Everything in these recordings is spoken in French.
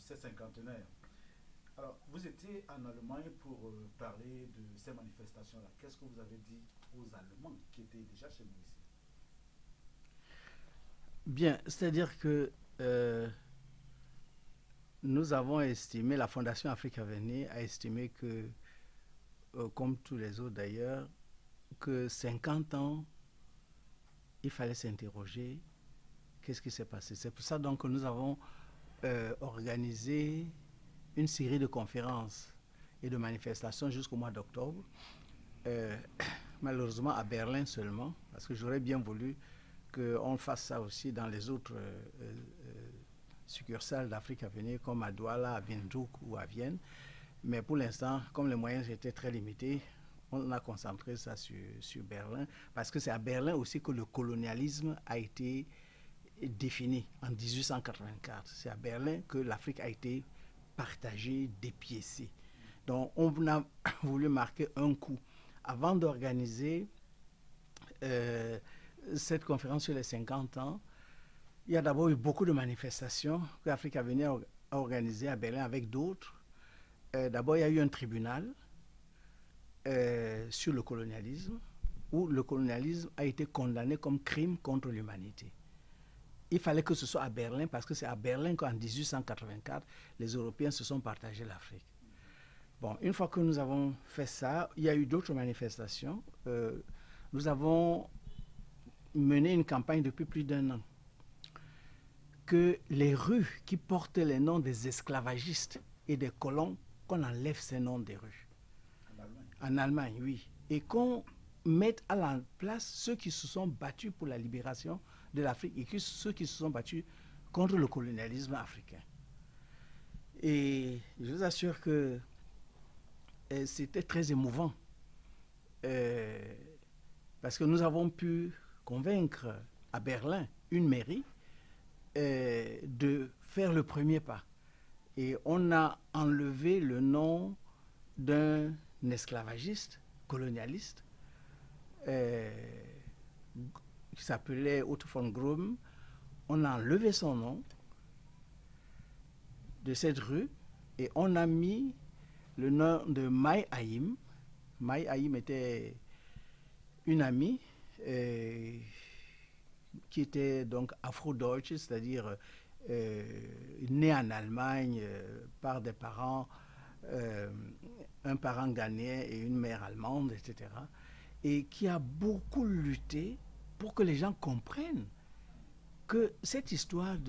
ces cinquantenaires. Alors, vous étiez en Allemagne pour parler de ces manifestations-là. Qu'est-ce que vous avez dit aux Allemands qui étaient déjà chez nous ici? Bien, c'est-à-dire que nous avons estimé, la Fondation Afrique Avenir a estimé que, comme tous les autres d'ailleurs, que 50 ans, il fallait s'interroger qu'est-ce qui s'est passé. C'est pour ça donc que nous avons organisé une série de conférences et de manifestations jusqu'au mois d'octobre. Euh, Malheureusement à Berlin seulement, parce que j'aurais bien voulu qu'on fasse ça aussi dans les autres succursales d'Afrique à venir, comme à Douala, à Windhoek ou à Vienne. Mais pour l'instant, comme les moyens étaient très limités, on a concentré ça sur Berlin, parce que c'est à Berlin aussi que le colonialisme a été défini en 1884. C'est à Berlin que l'Afrique a été partagée, dépiécée. Donc on a voulu marquer un coup avant d'organiser euh, cette conférence sur les 50 ans. Il y a d'abord eu beaucoup de manifestations que l'Afrique a venu à organiser à Berlin avec d'autres. D'abord, il y a eu un tribunal sur le colonialisme, où le colonialisme a été condamné comme crime contre l'humanité. Il fallait que ce soit à Berlin, parce que c'est à Berlin qu'en 1884, les Européens se sont partagés l'Afrique. Bon, une fois que nous avons fait ça, il y a eu d'autres manifestations. Nous avons mené une campagne depuis plus d'1 an, que les rues qui portent les noms des esclavagistes et des colons, qu'on enlève ces noms des rues. En Allemagne. En Allemagne, oui. Et qu'on mette à la place ceux qui se sont battus pour la libération de l'Afrique et ceux qui se sont battus contre le colonialisme africain. Et je vous assure que c'était très émouvant, euh, parce que nous avons pu convaincre à Berlin une mairie de faire le premier pas. Et on a enlevé le nom d'un esclavagiste, colonialiste, euh, qui s'appelait Otto von Grum. On a enlevé son nom de cette rue et on a mis le nom de Mai Haïm. Mai Haïm était une amie qui était donc afro-deutsche, c'est-à-dire née en Allemagne par des parents, euh, un parent ghanéen et une mère allemande, etc. Et qui a beaucoup lutté pour que les gens comprennent que cette histoire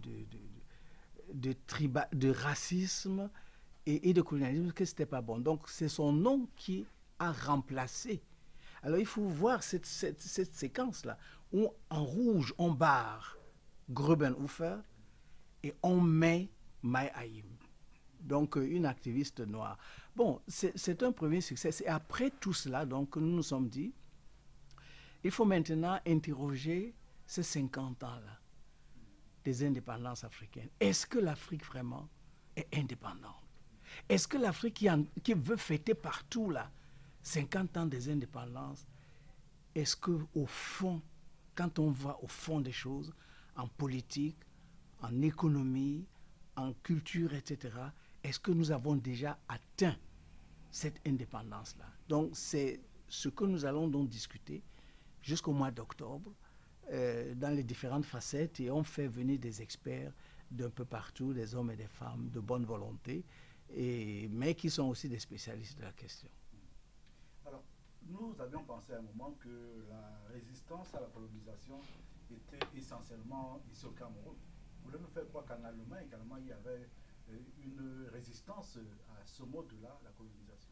de racisme et de colonialisme, que c'était pas bon. Donc c'est son nom qui a remplacé. Alors il faut voir cette séquence-là, où en rouge on barre Grubenhofer et on met Mai Haïm. Donc une activiste noire. Bon, c'est un premier succès. Et après tout cela, donc, nous nous sommes dit, il faut maintenant interroger ces 50 ans-là des indépendances africaines. Est-ce que l'Afrique vraiment est indépendante? Est-ce que l'Afrique qui veut fêter partout là 50 ans des indépendances, est-ce qu'au fond, quand on va au fond des choses, en politique, en économie, en culture, etc., est-ce que nous avons déjà atteint cette indépendance-là? Donc c'est ce que nous allons donc discuter jusqu'au mois d'octobre dans les différentes facettes, et on fait venir des experts d'un peu partout, des hommes et des femmes de bonne volonté, mais qui sont aussi des spécialistes de la question. Alors, nous avions pensé à un moment que la résistance à la colonisation était essentiellement ici au Cameroun. Vous voulez nous faire croire qu'en Allemagne également il y avait une résistance à ce mode-là, la colonisation?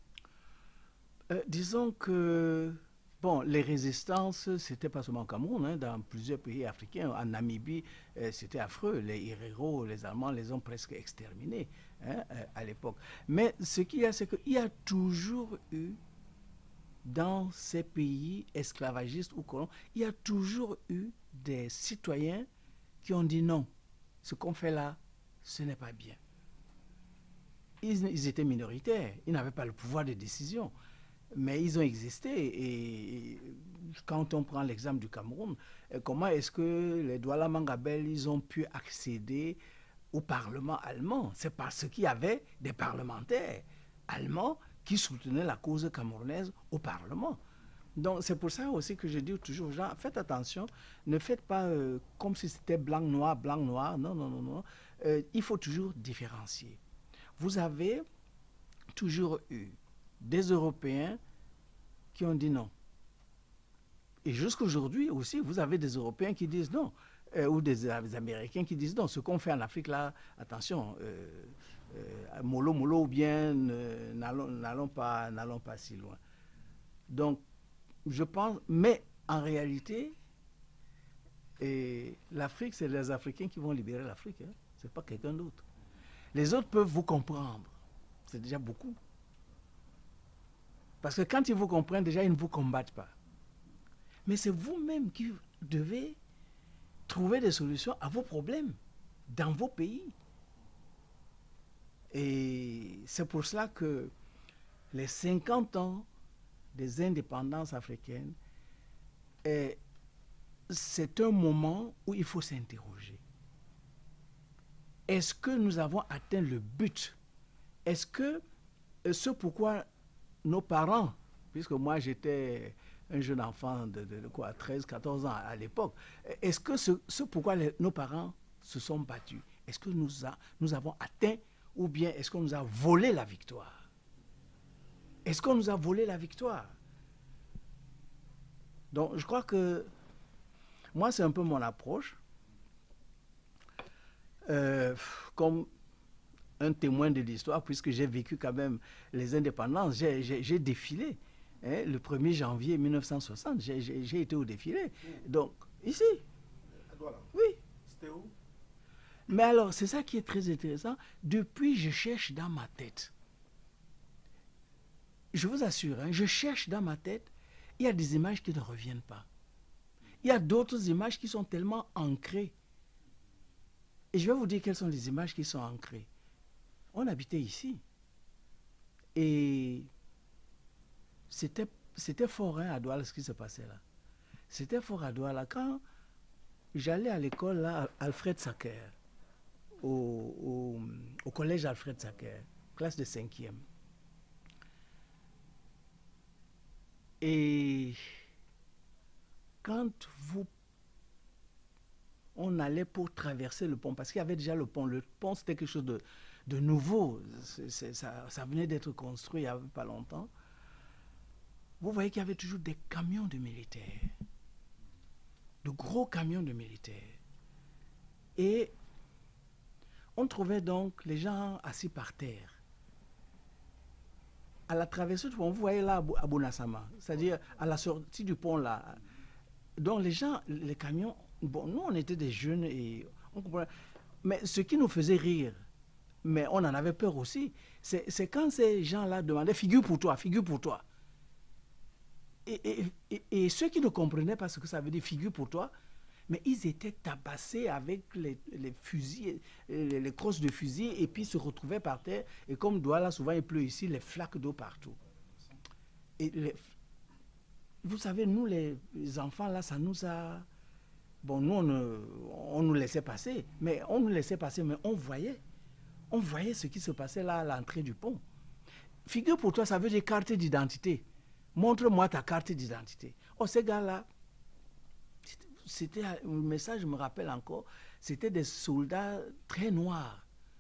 Disons que bon, les résistances, c'était pas seulement au Cameroun, hein, dans plusieurs pays africains. En Namibie, c'était affreux. Les Herero, les Allemands les ont presque exterminés, hein, à l'époque. Mais ce qu'il y a, c'est qu'il y a toujours eu, dans ces pays esclavagistes ou colons, il y a toujours eu des citoyens qui ont dit non, ce qu'on fait là, ce n'est pas bien. Ils étaient minoritaires, ils n'avaient pas le pouvoir de décision, mais ils ont existé. Et quand on prend l'exemple du Cameroun, comment est-ce que les Douala Mangabel, ils ont pu accéder au Parlement allemand. C'est parce qu'il y avait des parlementaires allemands qui soutenaient la cause camerounaise au Parlement. Donc c'est pour ça aussi que je dis toujours aux gens, faites attention, ne faites pas comme si c'était blanc-noir, blanc-noir. Non, non, non, non. Il faut toujours différencier. Vous avez toujours eu des Européens qui ont dit non. Et jusqu'à aujourd'hui aussi, vous avez des Européens qui disent non, ou des Américains qui disent non. Ce qu'on fait en Afrique, là, attention, mollo, mollo, ou bien n'allons pas si loin. Donc, je pense, mais en réalité, l'Afrique, c'est les Africains qui vont libérer l'Afrique. Hein. Ce n'est pas quelqu'un d'autre. Les autres peuvent vous comprendre. C'est déjà beaucoup. Parce que quand ils vous comprennent, déjà, ils ne vous combattent pas. Mais c'est vous-même qui devez trouver des solutions à vos problèmes dans vos pays. Et c'est pour cela que les 50 ans des indépendances africaines, c'est un moment où il faut s'interroger. Est-ce que nous avons atteint le but? Est-ce que ce pourquoi nos parents, puisque moi j'étais un jeune enfant de quoi, 13, 14 ans à l'époque, est-ce que ce pourquoi nos parents se sont battus, est-ce que nous avons atteint ou bien est-ce qu'on nous a volé la victoire? Est-ce qu'on nous a volé la victoire? Donc je crois que moi c'est un peu mon approche. Comme un témoin de l'histoire, puisque j'ai vécu quand même les indépendances, j'ai défilé. Hein, le 1er janvier 1960, j'ai été au défilé. Donc, ici. Voilà. Oui. C'était où? Mais alors, c'est ça qui est très intéressant. Depuis, je cherche dans ma tête. Je vous assure, hein, je cherche dans ma tête, il y a des images qui ne reviennent pas. Il y a d'autres images qui sont tellement ancrées. Et je vais vous dire quelles sont les images qui sont ancrées. On habitait ici. Et c'était fort hein, à Douala ce qui se passait là. C'était fort à Douala. Quand j'allais à l'école là, Alfred Sacker, au collège Alfred Sacker, classe de 5e. Et quand on allait pour traverser le pont, parce qu'il y avait déjà le pont c'était quelque chose de nouveau, ça venait d'être construit il n'y avait pas longtemps. Vous voyez qu'il y avait toujours des camions de militaires, de gros camions de militaires. Et on trouvait donc les gens assis par terre. À la traversée du pont, vous voyez là à Bonassama, c'est-à-dire à la sortie du pont là. Donc les gens, les camions, bon, nous on était des jeunes et on comprenait. Mais ce qui nous faisait rire, mais on en avait peur aussi, c'est quand ces gens-là demandaient figure pour toi, figure pour toi. Et ceux qui ne comprenaient pas ce que ça veut dire figure pour toi, mais ils étaient tabassés avec les fusils, les crosses de fusil, et puis se retrouvaient par terre. Et comme Douala, souvent il pleut ici, les flaques d'eau partout. Et vous savez, nous les enfants, là, ça nous a... Bon, nous, on nous laissait passer, mais on voyait. On voyait ce qui se passait là à l'entrée du pont. Figure pour toi, ça veut dire carte d'identité. Montre-moi ta carte d'identité. Oh, ces gars-là, c'était un message, je me rappelle encore, c'était des soldats très noirs,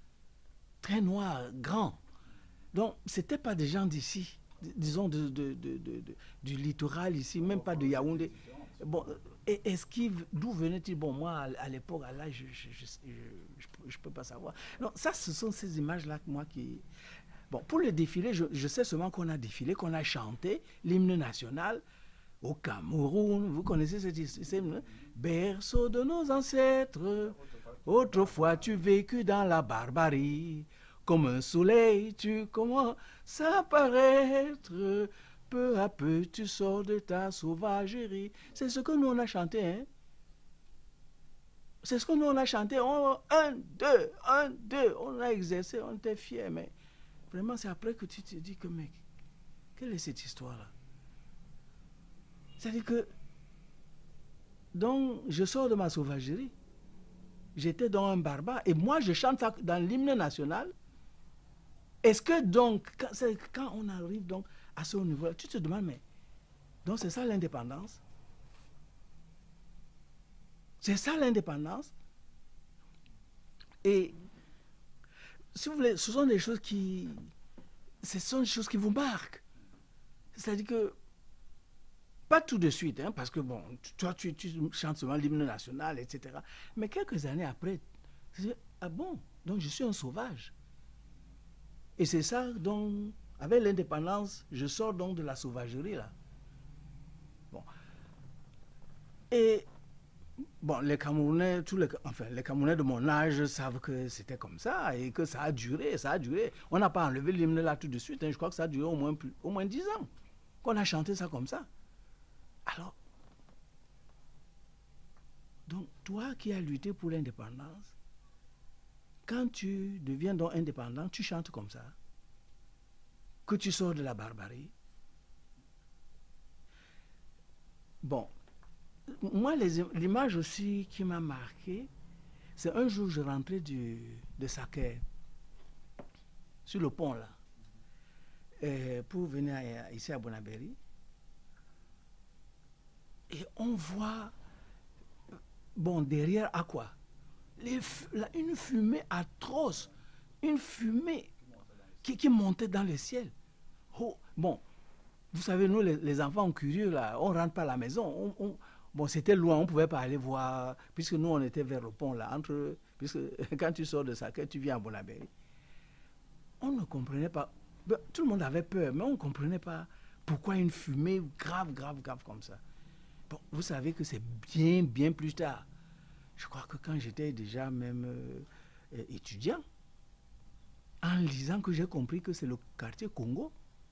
grands. Donc, ce n'étaient pas des gens d'ici, disons du littoral ici, même pas de Yaoundé. Bon, d'où venait-il? Bon, moi, à l'époque, là, je ne peux pas savoir. Non, ça, ce sont ces images-là, moi, qui... Bon, pour le défilé, je sais seulement qu'on a défilé, qu'on a chanté l'hymne national au Cameroun. Vous connaissez cet hymne? Berceau de nos ancêtres, autrefois tu vécus dans la barbarie. Comme un soleil, tu commences à apparaître. Peu à peu, tu sors de ta sauvagerie. C'est ce que nous, on a chanté, hein? C'est ce que nous, on a chanté. Un, deux. On a exercé, on était fiers, mais vraiment, c'est après que tu te dis que, mec, quelle est cette histoire-là? C'est-à-dire que, donc, je sors de ma sauvagerie. j'étais donc un barbare. Et moi, je chante ça dans l'hymne national. Est-ce que donc, quand on arrive donc à ce niveau-là, tu te demandes, mais donc c'est ça l'indépendance? C'est ça l'indépendance? Et si vous voulez, ce sont des choses qui vous marquent. C'est-à-dire que, pas tout de suite, hein, parce que bon, toi tu chantes souvent l'hymne national, etc. Mais quelques années après, tu dis, ah bon, donc je suis un sauvage. Et c'est ça, donc, avec l'indépendance, je sors donc de la sauvagerie, là. Bon. Et, bon, les Camerounais, les Camerounais de mon âge savent que c'était comme ça et que ça a duré, ça a duré. On n'a pas enlevé l'hymne là tout de suite, hein. Je crois que ça a duré au moins 10 ans qu'on a chanté ça comme ça. Alors, donc, toi qui as lutté pour l'indépendance, quand tu deviens donc indépendant, tu chantes comme ça, que tu sors de la barbarie. Bon, moi, l'image aussi qui m'a marqué, c'est un jour, je rentrais de Saké, sur le pont là, pour venir ici à Bonabéry. Et on voit, bon, derrière à quoi? Une fumée atroce, une fumée qui montait dans le ciel. Oh, bon, vous savez, nous, les enfants curieux, là, on ne rentre pas à la maison. Bon, c'était loin, on ne pouvait pas aller voir, puisque nous, on était vers le pont, là, puisque quand tu sors de Saké, tu viens à Bonabéry. On ne comprenait pas. Tout le monde avait peur, mais on ne comprenait pas pourquoi une fumée grave comme ça. Bon, vous savez que c'est bien plus tard. Je crois que quand j'étais déjà même étudiant, en lisant que j'ai compris que c'est le quartier Congo.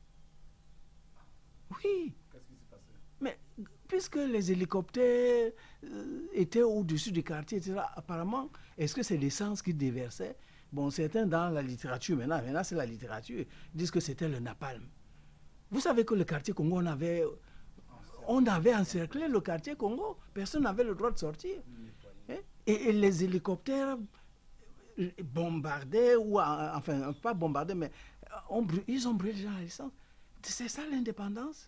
Oui. Qu'est-ce qui s'est passé? Mais puisque les hélicoptères étaient au-dessus du quartier, etc., apparemment, est-ce que c'est l'essence qui déversait? Bon, certains dans la littérature, maintenant c'est la littérature, disent que c'était le napalm. Vous savez que le quartier Congo, on avait encerclé le quartier Congo. Personne n'avait le droit de sortir. Hein? Et les hélicoptères bombardaient, ou enfin, pas bombardaient, mais ils ont brûlé la licence. C'est ça l'indépendance?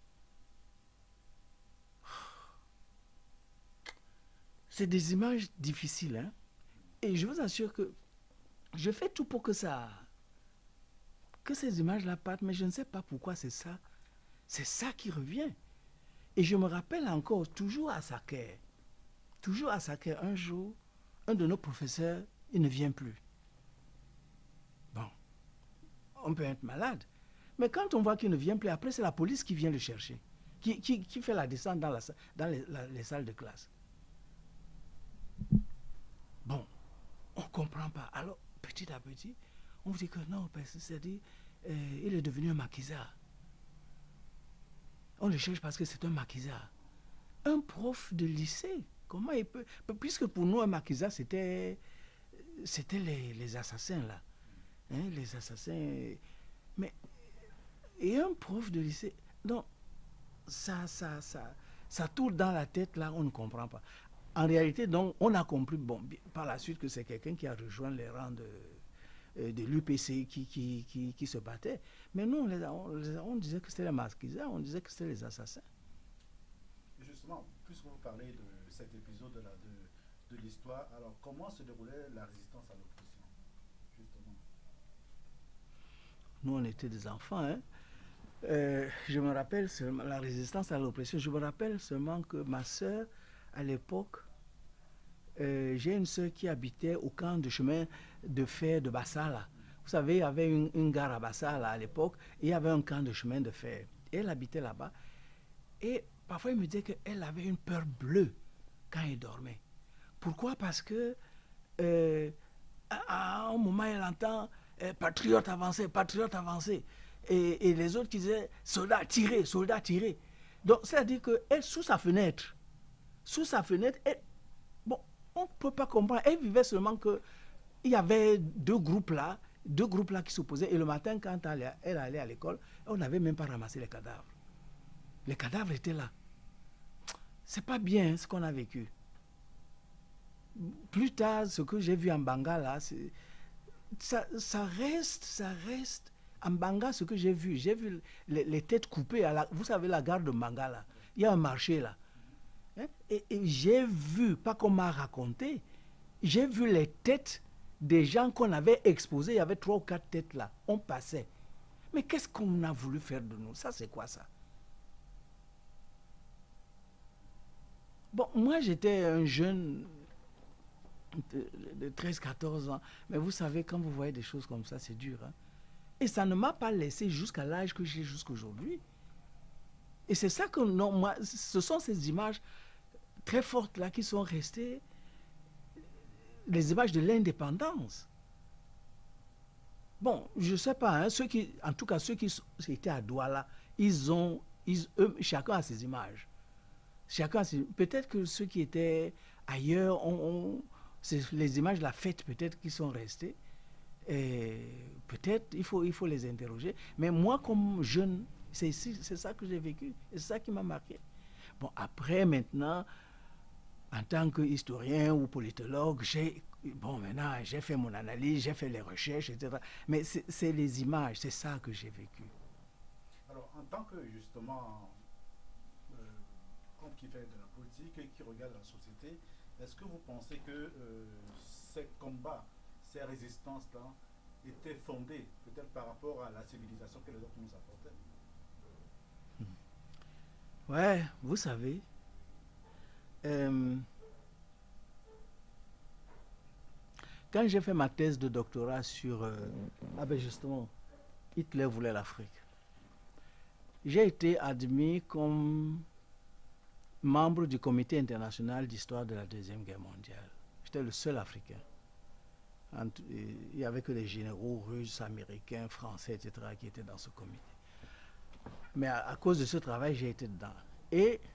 C'est des images difficiles, hein? Et je vous assure que je fais tout pour que ces images-là partent, mais je ne sais pas pourquoi c'est ça. C'est ça qui revient. Et je me rappelle encore, toujours à Saké, un jour, un de nos professeurs, il ne vient plus. Bon, on peut être malade. Mais quand on voit qu'il ne vient plus, après, c'est la police qui vient le chercher, qui fait la descente dans les salles de classe. Bon, on ne comprend pas. Alors, petit à petit, on vous dit que non, c'est-à-dire, il est devenu un maquisard. On le cherche parce que c'est un maquisard. Un prof de lycée, comment il peut... Puisque pour nous, un maquisard, c'était les assassins, là. Hein, les assassins... Mais... Et un prof de lycée... Donc, ça tourne dans la tête, là, on ne comprend pas. En réalité, donc, on a compris, bon, par la suite, que c'est quelqu'un qui a rejoint les rangs de l'UPC qui se battait. Mais nous, on disait que c'était les maquisards, on disait que c'était les assassins. Et justement, puisque vous parlez de cet épisode de l'histoire, alors comment se déroulait la résistance à l'oppression, justement? Nous, on était des enfants, hein. Je me rappelle seulement la résistance à l'oppression. Je me rappelle seulement que ma soeur, à l'époque, j'ai une soeur qui habitait au camp de chemin de fer de Bassala. Vous savez, il y avait une gare à Bassala à l'époque, et il y avait un camp de chemin de fer. Et elle habitait là-bas. Et parfois, elle me disait qu'elle avait une peur bleue quand elle dormait. Pourquoi? Parce que à un moment, elle entend patriote avancé, patriote avancé. Et les autres qui disaient soldat tiré, soldat tiré. Donc, c'est-à-dire qu'elle, sous sa fenêtre, elle, bon, on ne peut pas comprendre. Elle vivait seulement qu'il y avait deux groupes là qui s'opposaient. Et le matin, quand elle allait à l'école, on n'avait même pas ramassé les cadavres. Les cadavres étaient là. C'est pas bien ce qu'on a vécu. plus tard, ce que j'ai vu en Banga, là, ça reste. En Banga, ce que j'ai vu les têtes coupées. Vous savez, la gare de Banga, là. Il y a un marché, là. Hein? Et j'ai vu, pas qu'on m'a raconté, j'ai vu les têtes des gens qu'on avait exposés. Il y avait 3 ou 4 têtes, là. On passait. Mais qu'est-ce qu'on a voulu faire de nous? Ça, c'est quoi, ça? Bon, moi, j'étais un jeune de 13-14 ans. Mais vous savez, quand vous voyez des choses comme ça, c'est dur. Hein? Et ça ne m'a pas laissé jusqu'à l'âge que j'ai jusqu'aujourd'hui. Et c'est ça que, non, moi, ce sont ces images très fortes là qui sont restées, les images de l'indépendance. Bon, je ne sais pas, hein, en tout cas ceux qui étaient à Douala, chacun a ses images. Peut-être que ceux qui étaient ailleurs, c'est les images de la fête peut-être qui sont restées. Et peut-être il faut les interroger. Mais moi, comme jeune, c'est ça que j'ai vécu. Et c'est ça qui m'a marqué. Bon, après, maintenant, en tant qu'historien ou politologue, maintenant, j'ai fait mon analyse, j'ai fait les recherches, etc. Mais c'est les images, c'est ça que j'ai vécu. Alors, en tant que, justement, qui fait de la politique et qui regarde la société, est-ce que vous pensez que ces combats, ces résistances-là étaient fondées peut-être par rapport à la civilisation que les autres nous apportaient? Ouais, vous savez, quand j'ai fait ma thèse de doctorat sur... justement, Hitler voulait l'Afrique. J'ai été admis comme membre du comité international d'histoire de la Deuxième Guerre mondiale. J'étais le seul Africain. Il n'y avait que des généraux russes, américains, français, etc. qui étaient dans ce comité. Mais à cause de ce travail, j'ai été dedans. Et